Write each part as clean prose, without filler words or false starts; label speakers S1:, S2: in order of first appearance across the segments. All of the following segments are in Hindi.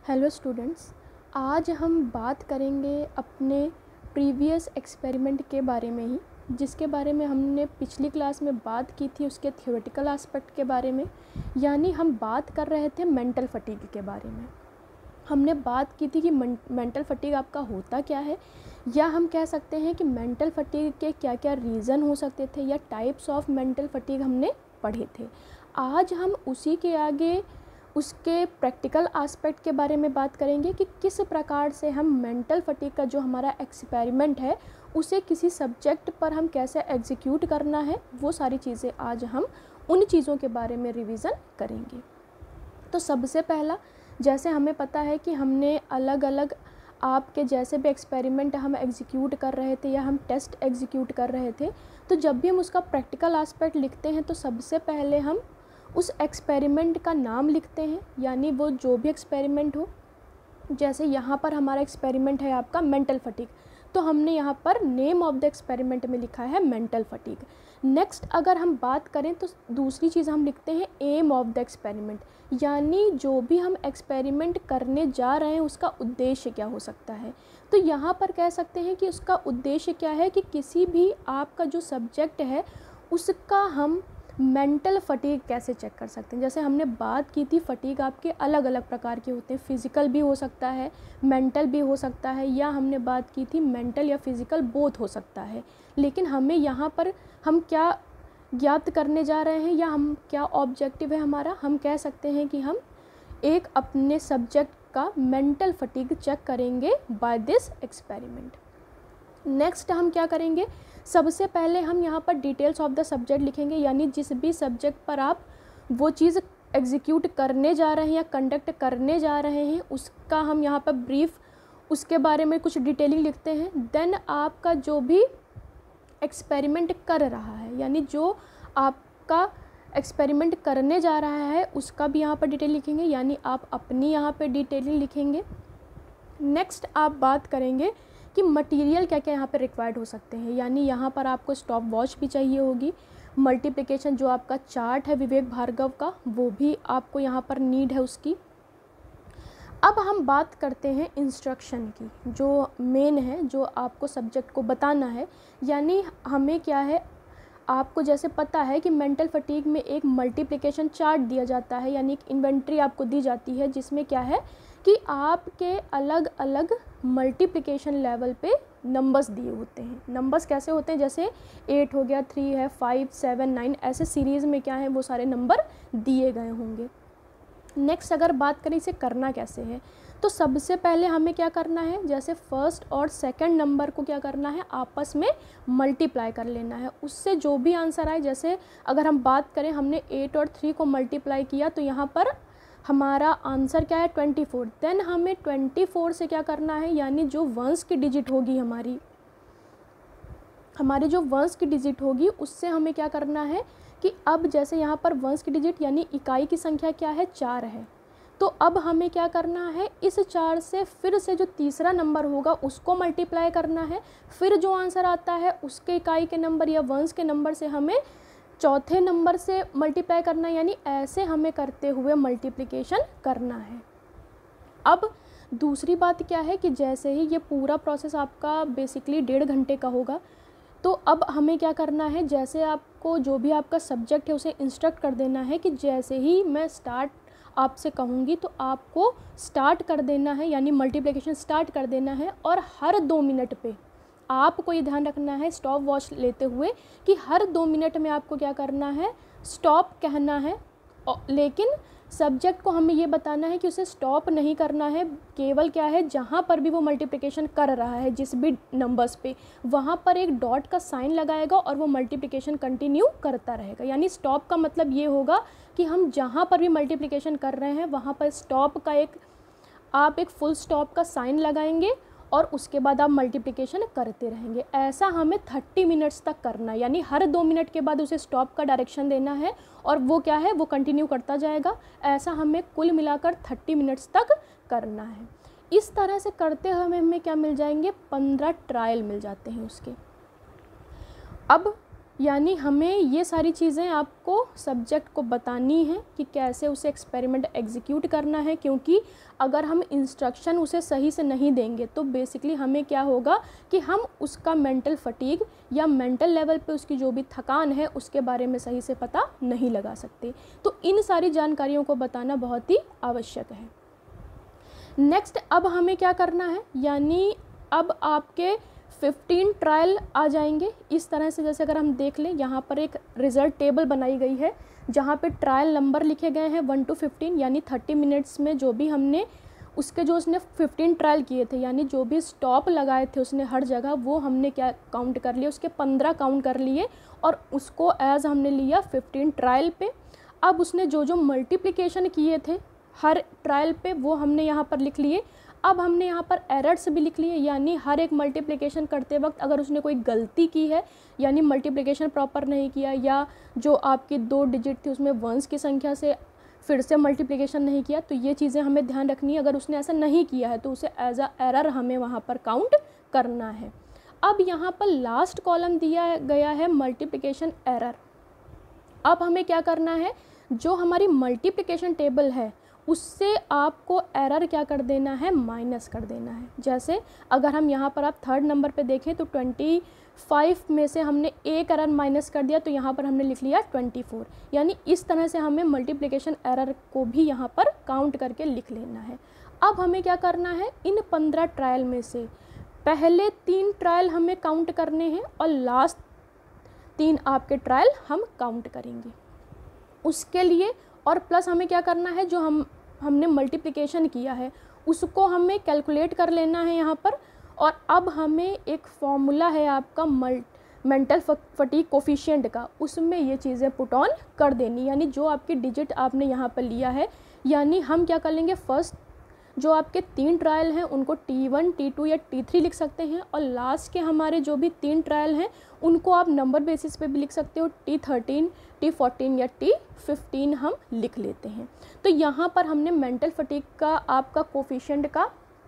S1: हेलो स्टूडेंट्स, आज हम बात करेंगे अपने प्रीवियस एक्सपेरिमेंट के बारे में ही, जिसके बारे में हमने पिछली क्लास में बात की थी उसके थ्योरेटिकल एस्पेक्ट के बारे में। यानी हम बात कर रहे थे मेंटल फटीग के बारे में। हमने बात की थी कि मेंटल फटीग आपका होता क्या है, या हम कह सकते हैं कि मेंटल फटीग के क्या क्या रीज़न हो सकते थे, या टाइप्स ऑफ मेंटल फटीग हमने पढ़े थे। आज हम उसी के आगे उसके प्रैक्टिकल एस्पेक्ट के बारे में बात करेंगे कि किस प्रकार से हम मेंटल फटीग का जो हमारा एक्सपेरिमेंट है उसे किसी सब्जेक्ट पर हम कैसे एग्जीक्यूट करना है। वो सारी चीज़ें आज हम उन चीज़ों के बारे में रिवीजन करेंगे। तो सबसे पहला, जैसे हमें पता है कि हमने अलग अलग आपके जैसे भी एक्सपेरिमेंट हम एग्जीक्यूट कर रहे थे या हम टेस्ट एग्जीक्यूट कर रहे थे, तो जब भी हम उसका प्रैक्टिकल एस्पेक्ट लिखते हैं तो सबसे पहले हम उस एक्सपेरिमेंट का नाम लिखते हैं, यानी वो जो भी एक्सपेरिमेंट हो। जैसे यहाँ पर हमारा एक्सपेरिमेंट है आपका मेंटल फटीग, तो हमने यहाँ पर नेम ऑफ द एक्सपेरिमेंट में लिखा है मेंटल फटीग। नेक्स्ट अगर हम बात करें तो दूसरी चीज़ हम लिखते हैं एम ऑफ द एक्सपेरिमेंट, यानी जो भी हम एक्सपेरिमेंट करने जा रहे हैं उसका उद्देश्य क्या हो सकता है। तो यहाँ पर कह सकते हैं कि उसका उद्देश्य क्या है कि किसी भी आपका जो सब्जेक्ट है उसका हम मेंटल फटीग कैसे चेक कर सकते हैं। जैसे हमने बात की थी फटीग आपके अलग अलग प्रकार के होते हैं, फिज़िकल भी हो सकता है, मेंटल भी हो सकता है, या हमने बात की थी मेंटल या फिज़िकल बोथ हो सकता है। लेकिन हमें यहाँ पर हम क्या ज्ञात करने जा रहे हैं या हम क्या ऑब्जेक्टिव है हमारा, हम कह सकते हैं कि हम एक अपने सब्जेक्ट का मेंटल फटीग चेक करेंगे बाय दिस एक्सपेरिमेंट। नेक्स्ट हम क्या करेंगे, सबसे पहले हम यहाँ पर डिटेल्स ऑफ द सब्जेक्ट लिखेंगे, यानी जिस भी सब्जेक्ट पर आप वो चीज़ एग्जीक्यूट करने जा रहे हैं या कंडक्ट करने जा रहे हैं उसका हम यहाँ पर ब्रीफ उसके बारे में कुछ डिटेलिंग लिखते हैं। देन आपका जो भी एक्सपेरिमेंट कर रहा है, यानी जो आपका एक्सपेरिमेंट करने जा रहा है उसका भी यहाँ पर डिटेल लिखेंगे, यानी आप अपनी यहाँ पर डिटेलिंग लिखेंगे। नेक्स्ट आप बात करेंगे कि मटेरियल क्या क्या यहाँ पर रिक्वायर्ड हो सकते हैं, यानी यहाँ पर आपको स्टॉप वॉच भी चाहिए होगी, मल्टीप्लिकेशन जो आपका चार्ट है विवेक भार्गव का वो भी आपको यहाँ पर नीड है उसकी। अब हम बात करते हैं इंस्ट्रक्शन की, जो मेन है, जो आपको सब्जेक्ट को बताना है। यानी हमें क्या है, आपको जैसे पता है कि मेंटल फटीग में एक मल्टीप्लिकेशन चार्ट दिया जाता है, यानी एक इन्वेंट्री आपको दी जाती है जिसमें क्या है कि आपके अलग अलग मल्टीप्लिकेशन लेवल पे नंबर्स दिए होते हैं। नंबर्स कैसे होते हैं, जैसे 8 हो गया, 3 है, 5, 7, 9, ऐसे सीरीज़ में क्या है वो सारे नंबर दिए गए होंगे। नेक्स्ट अगर बात करें इसे करना कैसे है, तो सबसे पहले हमें क्या करना है, जैसे फर्स्ट और सेकंड नंबर को क्या करना है, आपस में मल्टीप्लाई कर लेना है। उससे जो भी आंसर आए, जैसे अगर हम बात करें हमने 8 और 3 को मल्टीप्लाई किया तो यहाँ पर हमारा आंसर क्या है 24। देन हमें 24 से क्या करना है, यानी जो वंस की डिजिट होगी हमारी जो वंस की डिजिट होगी उससे हमें क्या करना है कि अब जैसे यहाँ पर वंस की डिजिट यानी इकाई की संख्या क्या है 4 है, तो अब हमें क्या करना है, इस 4 से फिर से जो तीसरा नंबर होगा उसको मल्टीप्लाई करना है। फिर जो आंसर आता है उसके इकाई के नंबर या वंस के नंबर से हमें चौथे नंबर से मल्टीप्लाई करना, यानी ऐसे हमें करते हुए मल्टीप्लिकेशन करना है। अब दूसरी बात क्या है कि जैसे ही ये पूरा प्रोसेस आपका बेसिकली 1.5 घंटे का होगा, तो अब हमें क्या करना है, जैसे आपको जो भी आपका सब्जेक्ट है उसे इंस्ट्रक्ट कर देना है कि जैसे ही मैं स्टार्ट आपसे कहूँगी तो आपको स्टार्ट कर देना है, यानी मल्टीप्लिकेशन स्टार्ट कर देना है। और हर 2 मिनट पे आपको ये ध्यान रखना है स्टॉप वॉच लेते हुए कि हर 2 मिनट में आपको क्या करना है, स्टॉप कहना है। लेकिन सब्जेक्ट को हमें ये बताना है कि उसे स्टॉप नहीं करना है, केवल क्या है जहाँ पर भी वो मल्टीप्लिकेशन कर रहा है जिस भी नंबर्स पे वहाँ पर एक डॉट का साइन लगाएगा और वो मल्टीप्लिकेशन कंटिन्यू करता रहेगा। यानी स्टॉप का मतलब ये होगा कि हम जहाँ पर भी मल्टीप्लिकेशन कर रहे हैं वहाँ पर स्टॉप का आप एक फुल स्टॉप का साइन लगाएंगे और उसके बाद आप मल्टीप्लिकेशन करते रहेंगे। ऐसा हमें 30 मिनट्स तक करना है, यानी हर 2 मिनट के बाद उसे स्टॉप का डायरेक्शन देना है और वो क्या है वो कंटिन्यू करता जाएगा। ऐसा हमें कुल मिलाकर 30 मिनट्स तक करना है। इस तरह से करते हुए हमें क्या मिल जाएंगे, 15 ट्रायल मिल जाते हैं उसके। अब यानी हमें ये सारी चीज़ें आपको सब्जेक्ट को बतानी है कि कैसे उसे एक्सपेरिमेंट एग्जीक्यूट करना है, क्योंकि अगर हम इंस्ट्रक्शन उसे सही से नहीं देंगे तो बेसिकली हमें क्या होगा कि हम उसका मेंटल फटीग या मेंटल लेवल पे उसकी जो भी थकान है उसके बारे में सही से पता नहीं लगा सकते। तो इन सारी जानकारियों को बताना बहुत ही आवश्यक है। नेक्स्ट अब हमें क्या करना है, यानी अब आपके 15 ट्रायल आ जाएंगे इस तरह से। जैसे अगर हम देख लें, यहाँ पर एक रिज़ल्ट टेबल बनाई गई है जहाँ पे ट्रायल नंबर लिखे गए हैं 1 to 15, यानी 30 मिनट्स में जो भी हमने उसके जो उसने 15 ट्रायल किए थे, यानी जो भी स्टॉप लगाए थे उसने हर जगह, वो हमने क्या काउंट कर लिए, उसके 15 काउंट कर लिए और उसको एज हमने लिया 15 ट्रायल पे। अब उसने जो जो मल्टीप्लिकेशन किए थे हर ट्रायल पे वो हमने यहाँ पर लिख लिए। अब हमने यहाँ पर एरर्स भी लिख लिए, यानी हर एक मल्टीप्लिकेशन करते वक्त अगर उसने कोई गलती की है, यानी मल्टीप्लिकेशन प्रॉपर नहीं किया, या जो आपकी 2 डिजिट थी उसमें वंस की संख्या से फिर से मल्टीप्लिकेशन नहीं किया, तो ये चीज़ें हमें ध्यान रखनी है। अगर उसने ऐसा नहीं किया है तो उसे एज अ एरर हमें वहाँ पर काउंट करना है। अब यहाँ पर लास्ट कॉलम दिया गया है मल्टीप्लिकेशन एरर। अब हमें क्या करना है, जो हमारी मल्टीप्लिकेशन टेबल है उससे आपको एरर क्या कर देना है, माइनस कर देना है। जैसे अगर हम यहाँ पर आप 3rd नंबर पे देखें तो 25 में से हमने एक एरर माइनस कर दिया, तो यहाँ पर हमने लिख लिया 24। यानी इस तरह से हमें मल्टीप्लिकेशन एरर को भी यहाँ पर काउंट करके लिख लेना है। अब हमें क्या करना है, इन 15 ट्रायल में से पहले 3 ट्रायल हमें काउंट करने हैं और लास्ट 3 आपके ट्रायल हम काउंट करेंगे उसके लिए। और प्लस हमें क्या करना है, जो हमने मल्टीप्लिकेशन किया है उसको हमें कैलकुलेट कर लेना है यहाँ पर। और अब हमें एक फॉर्मूला है आपका मेंटल फटीग कोफिशिएंट का, उसमें ये चीज़ें पुट ऑन कर देनी, यानी जो आपकी डिजिट आपने यहाँ पर लिया है, यानी हम क्या कर लेंगे, फर्स्ट जो आपके 3 ट्रायल हैं उनको T1, T2 या T3 लिख सकते हैं, और लास्ट के हमारे जो भी 3 ट्रायल हैं उनको आप नंबर बेसिस पे भी लिख सकते हो, T13, T14 या T15 हम लिख लेते हैं। तो यहाँ पर हमने मेंटल फटीग का आपका कोफिशिएंट का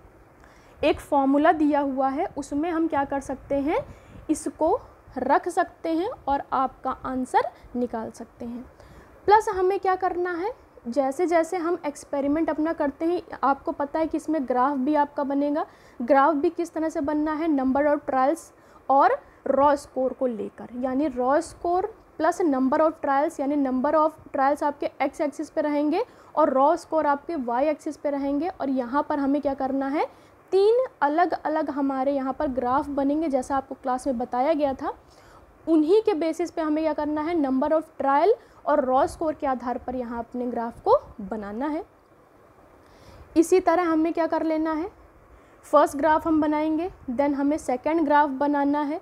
S1: एक फॉर्मूला दिया हुआ है, उसमें हम क्या कर सकते हैं, इसको रख सकते हैं और आपका आंसर निकाल सकते हैं। प्लस हमें क्या करना है, जैसे जैसे हम एक्सपेरिमेंट अपना करते हैं, आपको पता है कि इसमें ग्राफ भी आपका बनेगा। ग्राफ भी किस तरह से बनना है, नंबर ऑफ ट्रायल्स और रॉ स्कोर को लेकर, यानी raw score plus number of trials, यानी नंबर ऑफ ट्रायल्स आपके एक्स एक्सिस पे रहेंगे और रॉ स्कोर आपके वाई एक्सिस पे रहेंगे। और यहाँ पर हमें क्या करना है, 3 अलग अलग हमारे यहाँ पर ग्राफ बनेंगे, जैसा आपको क्लास में बताया गया था। उन्हीं के बेसिस पे हमें क्या करना है, नंबर ऑफ ट्रायल और रॉ स्कोर के आधार पर यहाँ अपने ग्राफ को बनाना है। इसी तरह हमें क्या कर लेना है, फर्स्ट ग्राफ हम बनाएंगे, देन हमें सेकंड ग्राफ बनाना है,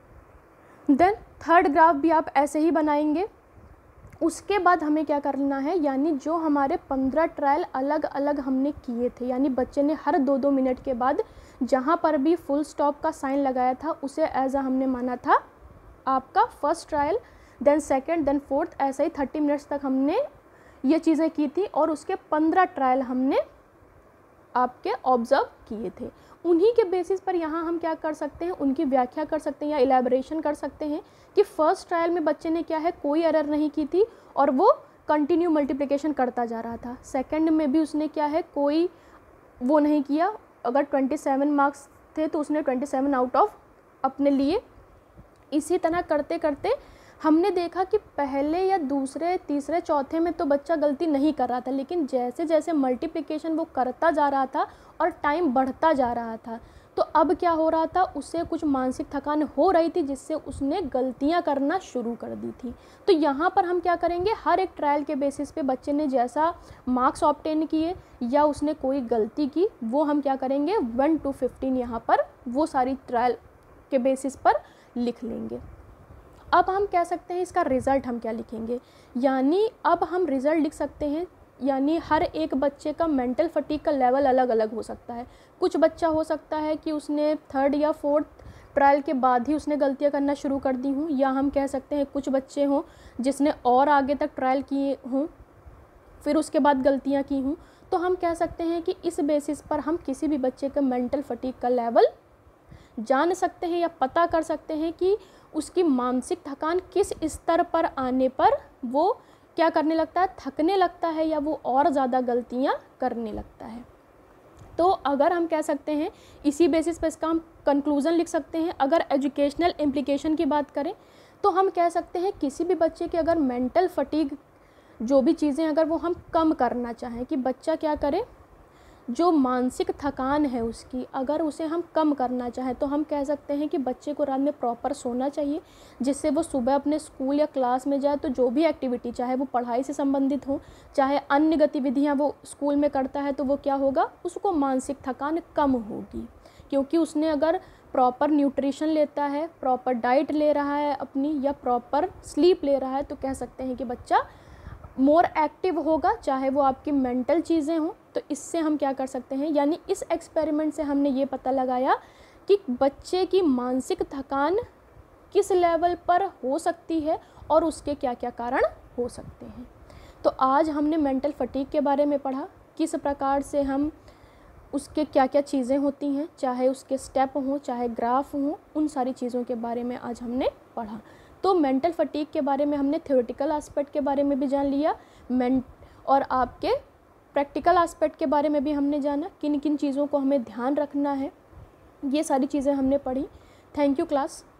S1: देन थर्ड ग्राफ भी आप ऐसे ही बनाएंगे। उसके बाद हमें क्या करना है, यानी जो हमारे 15 ट्रायल अलग अलग हमने किए थे, यानी बच्चे ने हर 2-2 मिनट के बाद जहाँ पर भी फुल स्टॉप का साइन लगाया था उसे एज अ हमने माना था आपका first trial, then second, then fourth, ऐसे ही 30 मिनट्स तक हमने ये चीज़ें की थी। और उसके 15 ट्रायल हमने आपके ऑब्ज़र्व किए थे। उन्हीं के बेसिस पर यहाँ हम क्या कर सकते हैं, उनकी व्याख्या कर सकते हैं या इलेबोरेशन कर सकते हैं कि फर्स्ट ट्रायल में बच्चे ने क्या है, कोई एरर नहीं की थी और वो कंटिन्यू मल्टीप्लिकेशन करता जा रहा था। सेकंड में भी उसने क्या है, कोई वो नहीं किया, अगर 27 मार्क्स थे तो उसने 27 आउट ऑफ अपने लिए। इसी तरह करते करते हमने देखा कि पहले या दूसरे, तीसरे, चौथे में तो बच्चा गलती नहीं कर रहा था, लेकिन जैसे जैसे मल्टीप्लिकेशन वो करता जा रहा था और टाइम बढ़ता जा रहा था, तो अब क्या हो रहा था, उससे कुछ मानसिक थकान हो रही थी जिससे उसने गलतियां करना शुरू कर दी थी। तो यहाँ पर हम क्या करेंगे, हर एक ट्रायल के बेसिस पे बच्चे ने जैसा मार्क्स ऑब्टेन किए या उसने कोई गलती की, वो हम क्या करेंगे 1 to 15 यहाँ पर वो सारी ट्रायल के बेसिस पर लिख लेंगे। अब हम कह सकते हैं इसका रिज़ल्ट हम क्या लिखेंगे, यानी अब हम रिज़ल्ट लिख सकते हैं, यानी हर एक बच्चे का मेंटल फटीग का लेवल अलग अलग हो सकता है। कुछ बच्चा हो सकता है कि उसने 3rd या 4th ट्रायल के बाद ही उसने गलतियां करना शुरू कर दी हों, या हम कह सकते हैं कुछ बच्चे हों जिसने और आगे तक ट्रायल किए हों फिर उसके बाद गलतियां की हों। तो हम कह सकते हैं कि इस बेसिस पर हम किसी भी बच्चे का मेंटल फटीग का लेवल जान सकते हैं या पता कर सकते हैं कि उसकी मानसिक थकान किस स्तर पर आने पर वो क्या करने लगता है, थकने लगता है या वो और ज़्यादा गलतियाँ करने लगता है। तो अगर हम कह सकते हैं इसी बेसिस पे इसका हम कंक्लूज़न लिख सकते हैं। अगर एजुकेशनल इम्प्लीकेशन की बात करें तो हम कह सकते हैं किसी भी बच्चे के अगर मेंटल फटीग जो भी चीज़ें अगर वो हम कम करना चाहें कि बच्चा क्या करे, जो मानसिक थकान है उसकी अगर उसे हम कम करना चाहें तो हम कह सकते हैं कि बच्चे को रात में प्रॉपर सोना चाहिए, जिससे वो सुबह अपने स्कूल या क्लास में जाए तो जो भी एक्टिविटी, चाहे वो पढ़ाई से संबंधित हो चाहे अन्य गतिविधियां वो स्कूल में करता है, तो वो क्या होगा, उसको मानसिक थकान कम होगी, क्योंकि उसने अगर प्रॉपर न्यूट्रिशन लेता है, प्रॉपर डाइट ले रहा है अपनी, या प्रॉपर स्लीप ले रहा है, तो कह सकते हैं कि बच्चा मोर एक्टिव होगा, चाहे वो आपकी मेंटल चीज़ें हों। तो इससे हम क्या कर सकते हैं, यानी इस एक्सपेरिमेंट से हमने ये पता लगाया कि बच्चे की मानसिक थकान किस लेवल पर हो सकती है और उसके क्या क्या कारण हो सकते हैं। तो आज हमने मेंटल फटीग के बारे में पढ़ा, किस प्रकार से हम उसके क्या क्या चीज़ें होती हैं, चाहे उसके स्टेप हों चाहे ग्राफ हों, उन सारी चीज़ों के बारे में आज हमने पढ़ा। तो मेंटल फटीग के बारे में हमने थ्योरेटिकल एस्पेक्ट के बारे में भी जान लिया, और आपके प्रैक्टिकल एस्पेक्ट के बारे में भी हमने जाना, किन किन चीज़ों को हमें ध्यान रखना है, ये सारी चीज़ें हमने पढ़ी। Thank you class.